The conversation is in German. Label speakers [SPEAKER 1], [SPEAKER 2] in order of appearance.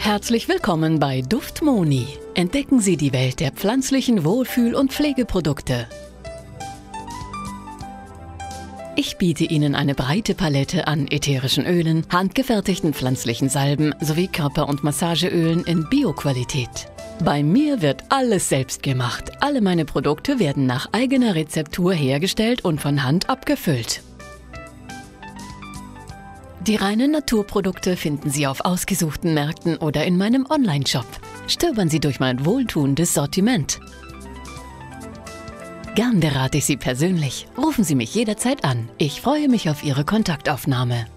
[SPEAKER 1] Herzlich willkommen bei Duftmoni. Entdecken Sie die Welt der pflanzlichen Wohlfühl- und Pflegeprodukte. Ich biete Ihnen eine breite Palette an ätherischen Ölen, handgefertigten pflanzlichen Salben sowie Körper- und Massageölen in Bio-Qualität. Bei mir wird alles selbst gemacht. Alle meine Produkte werden nach eigener Rezeptur hergestellt und von Hand abgefüllt. Die reinen Naturprodukte finden Sie auf ausgesuchten Märkten oder in meinem Online-Shop. Stöbern Sie durch mein wohltuendes Sortiment. Gern berate ich Sie persönlich. Rufen Sie mich jederzeit an. Ich freue mich auf Ihre Kontaktaufnahme.